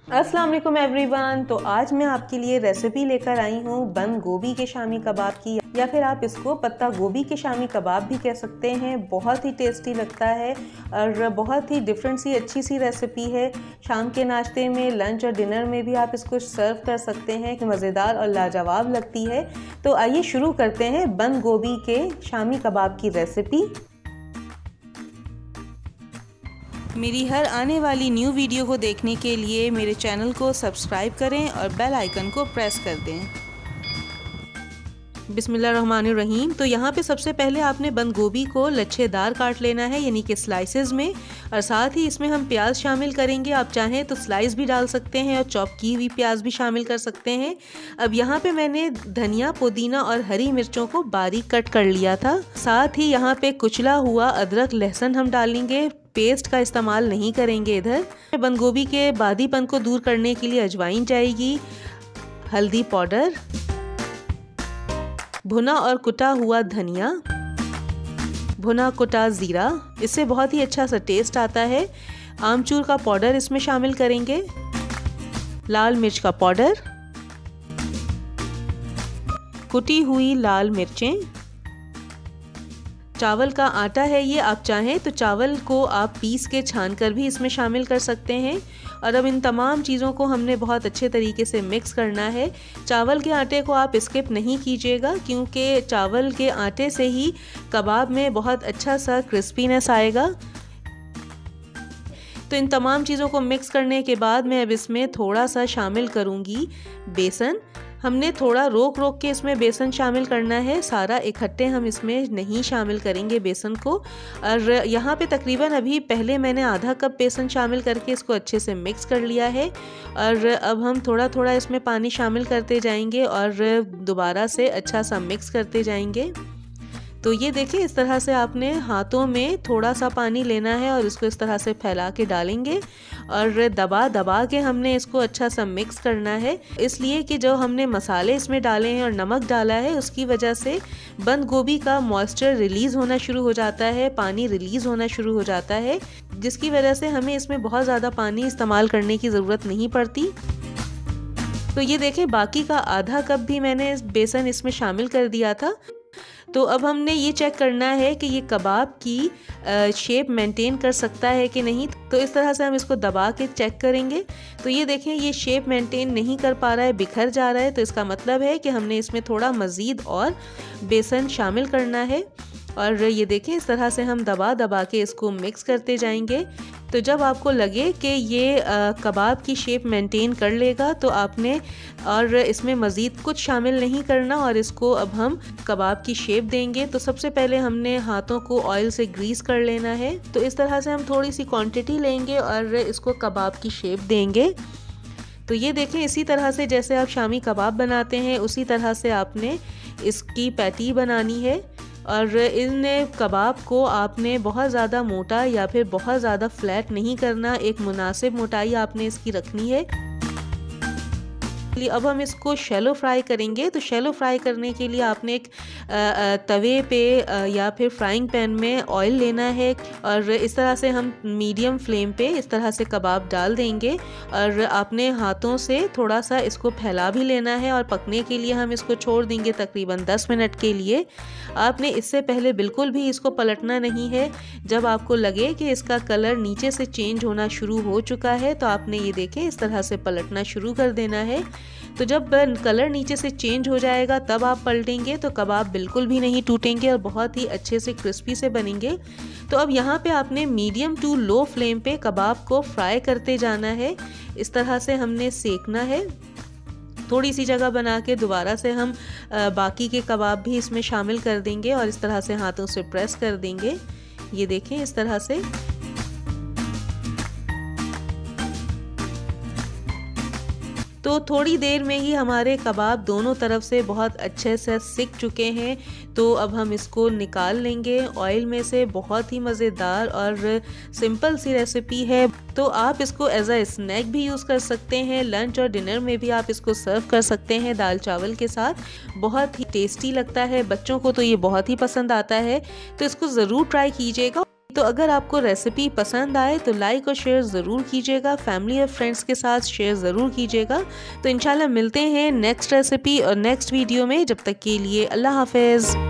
अस्सलाम वालेकुम एवरीवन। तो आज मैं आपके लिए रेसिपी लेकर आई हूँ बंद गोभी के शामी कबाब की, या फिर आप इसको पत्ता गोभी के शामी कबाब भी कह सकते हैं। बहुत ही टेस्टी लगता है और बहुत ही डिफरेंट सी अच्छी सी रेसिपी है। शाम के नाश्ते में, लंच और डिनर में भी आप इसको सर्व कर सकते हैं कि मज़ेदार और लाजवाब लगती है। तो आइए शुरू करते हैं बंद गोभी के शामी कबाब की रेसिपी। मेरी हर आने वाली न्यू वीडियो को देखने के लिए मेरे चैनल को सब्सक्राइब करें और बेल आइकन को प्रेस कर दें। बिस्मिल्लाहिर्रहमानिर्रहीम। तो यहाँ पे सबसे पहले आपने बंद गोभी को लच्छेदार काट लेना है, यानी कि स्लाइसेस में, और साथ ही इसमें हम प्याज शामिल करेंगे। आप चाहें तो स्लाइस भी डाल सकते हैं और चॉप की हुई प्याज भी शामिल कर सकते हैं। अब यहाँ पे मैंने धनिया, पुदीना और हरी मिर्चों को बारीक कट कर लिया था। साथ ही यहाँ पे कुचला हुआ अदरक लहसुन हम डालेंगे, पेस्ट का इस्तेमाल नहीं करेंगे। इधर बंद गोभी के बादीपन को दूर करने के लिए अजवाइन जाएगी, हल्दी पाउडर, भुना और कुटा हुआ धनिया, भुना कुटा जीरा, इससे बहुत ही अच्छा सा टेस्ट आता है। आमचूर का पाउडर इसमें शामिल करेंगे, लाल मिर्च का पाउडर, कुटी हुई लाल मिर्चें, चावल का आटा है ये, आप चाहें तो चावल को आप पीस के छान कर भी इसमें शामिल कर सकते हैं। और अब इन तमाम चीज़ों को हमने बहुत अच्छे तरीके से मिक्स करना है। चावल के आटे को आप स्किप नहीं कीजिएगा, क्योंकि चावल के आटे से ही कबाब में बहुत अच्छा सा क्रिस्पीनेस आएगा। तो इन तमाम चीज़ों को मिक्स करने के बाद मैं अब इसमें थोड़ा सा शामिल करूँगी बेसन। हमने थोड़ा रोक रोक के इसमें बेसन शामिल करना है, सारा इकट्ठे हम इसमें नहीं शामिल करेंगे बेसन को। और यहाँ पे तकरीबन अभी पहले मैंने आधा कप बेसन शामिल करके इसको अच्छे से मिक्स कर लिया है। और अब हम थोड़ा थोड़ा इसमें पानी शामिल करते जाएंगे और दोबारा से अच्छा सा मिक्स करते जाएंगे। तो ये देखिए, इस तरह से आपने हाथों में थोड़ा सा पानी लेना है और इसको इस तरह से फैला के डालेंगे और दबा दबा के हमने इसको अच्छा सा मिक्स करना है। इसलिए कि जो हमने मसाले इसमें डाले हैं और नमक डाला है, उसकी वजह से बंद गोभी का मॉइस्चर रिलीज़ होना शुरू हो जाता है, पानी रिलीज़ होना शुरू हो जाता है, जिसकी वजह से हमें इसमें बहुत ज़्यादा पानी इस्तेमाल करने की ज़रूरत नहीं पड़ती। तो ये देखें, बाकी का आधा कप भी मैंने बेसन इसमें शामिल कर दिया था। तो अब हमने ये चेक करना है कि ये कबाब की शेप मेंटेन कर सकता है कि नहीं। तो इस तरह से हम इसको दबा के चेक करेंगे। तो ये देखें, ये शेप मेंटेन नहीं कर पा रहा है, बिखर जा रहा है। तो इसका मतलब है कि हमने इसमें थोड़ा मज़ीद और बेसन शामिल करना है। और ये देखें, इस तरह से हम दबा दबा के इसको मिक्स करते जाएंगे। तो जब आपको लगे कि ये कबाब की शेप मेंटेन कर लेगा, तो आपने और इसमें मज़ीद कुछ शामिल नहीं करना और इसको अब हम कबाब की शेप देंगे। तो सबसे पहले हमने हाथों को ऑयल से ग्रीस कर लेना है। तो इस तरह से हम थोड़ी सी क्वांटिटी लेंगे और इसको कबाब की शेप देंगे। तो ये देखें, इसी तरह से जैसे आप शामी कबाब बनाते हैं, उसी तरह से आपने इसकी पैटी बनानी है। और इन कबाब को आपने बहुत ज़्यादा मोटा या फिर बहुत ज़्यादा फ्लैट नहीं करना, एक मुनासिब मोटाई आपने इसकी रखनी है। अब हम इसको शैलो फ्राई करेंगे। तो शैलो फ्राई करने के लिए आपने एक तवे पे या फिर फ्राइंग पैन में ऑयल लेना है और इस तरह से हम मीडियम फ्लेम पे इस तरह से कबाब डाल देंगे और आपने हाथों से थोड़ा सा इसको फैला भी लेना है और पकने के लिए हम इसको छोड़ देंगे तकरीबन 10 मिनट के लिए। आपने इससे पहले बिल्कुल भी इसको पलटना नहीं है। जब आपको लगे कि इसका कलर नीचे से चेंज होना शुरू हो चुका है, तो आपने ये देखें इस तरह से पलटना शुरू कर देना है। तो जब कलर नीचे से चेंज हो जाएगा तब आप पलटेंगे, तो कबाब बिल्कुल भी नहीं टूटेंगे और बहुत ही अच्छे से क्रिस्पी से बनेंगे। तो अब यहाँ पे आपने मीडियम टू लो फ्लेम पे कबाब को फ्राई करते जाना है। इस तरह से हमने सेकना है। थोड़ी सी जगह बना के दोबारा से हम बाकी के कबाब भी इसमें शामिल कर देंगे और इस तरह से हाथों से प्रेस कर देंगे। ये देखें, इस तरह से। तो थोड़ी देर में ही हमारे कबाब दोनों तरफ से बहुत अच्छे से सिक चुके हैं। तो अब हम इसको निकाल लेंगे ऑयल में से। बहुत ही मज़ेदार और सिंपल सी रेसिपी है। तो आप इसको एज अ स्नैक भी यूज़ कर सकते हैं। लंच और डिनर में भी आप इसको सर्व कर सकते हैं दाल चावल के साथ। बहुत ही टेस्टी लगता है, बच्चों को तो ये बहुत ही पसंद आता है। तो इसको ज़रूर ट्राई कीजिएगा। तो अगर आपको रेसिपी पसंद आए तो लाइक और शेयर ज़रूर कीजिएगा, फैमिली और फ्रेंड्स के साथ शेयर ज़रूर कीजिएगा। तो इंशाल्लाह मिलते हैं नेक्स्ट रेसिपी और नेक्स्ट वीडियो में। जब तक के लिए अल्लाह हाफिज़।